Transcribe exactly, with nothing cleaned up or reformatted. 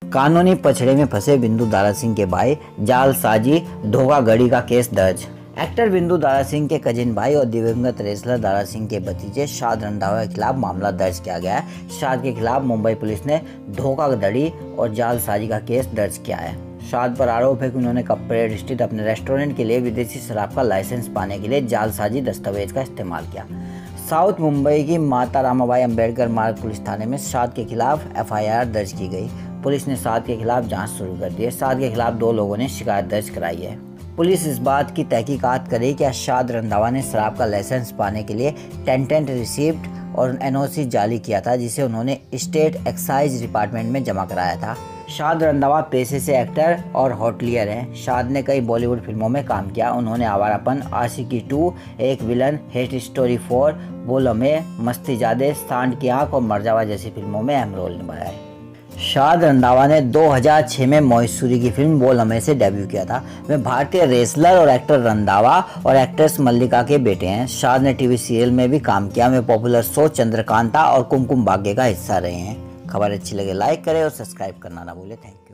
कानूनी पछड़े में फंसे बिंदु दारा सिंह के भाई, जालसाजी धोखाधड़ी का केस दर्ज। एक्टर बिंदु दारा सिंह के कजिन भाई और दिवंगत रेसलर दारा सिंह के भतीजे शाद रंधावा के खिलाफ मामला दर्ज किया गया है। शाद के खिलाफ मुंबई पुलिस ने धोखाधड़ी और जालसाजी का केस दर्ज किया है। शाद पर आरोप है कि उन्होंने कपड़े स्थित अपने रेस्टोरेंट के लिए विदेशी शराब का लाइसेंस पाने के लिए जालसाजी दस्तावेज का इस्तेमाल किया। साउथ मुंबई की माता रामाबाई अंबेडकर मार्ग पुलिस थाने में शाद के खिलाफ एफ आई आर दर्ज की गई। पुलिस ने शाद के खिलाफ जांच शुरू कर दी है। शाद के खिलाफ दो लोगों ने शिकायत दर्ज कराई है। पुलिस इस बात की तहकीकात करे कि शाद रंधावा ने शराब का लाइसेंस पाने के लिए टेंटेंट रिसिप्ट और एन ओ सी जारी किया था, जिसे उन्होंने स्टेट एक्साइज डिपार्टमेंट में जमा कराया था। शाद रंधावा पेशे से एक्टर और होटलियर हैं। शाद ने कई बॉलीवुड फिल्मों में काम किया। उन्होंने Awarapan, Aashiqui two, Ek villain, hate story four, Bol में, मस्तीजादे, सांड की आंख और मरजावा जैसी फिल्मों में अहम रोल निभाया है। शाद रंधावा ने दो हज़ार छह में मौसूरी की फिल्म बोल में से डेब्यू किया था। वे भारतीय रेसलर और एक्टर रंधावा और एक्ट्रेस मल्लिका के बेटे हैं। शाद ने टीवी सीरियल में भी काम किया। वे पॉपुलर शो चंद्रकांता और कुमकुम भाग्य का हिस्सा रहे हैं। खबर अच्छी लगे लाइक करें और सब्सक्राइब करना ना भूलें। Thank you.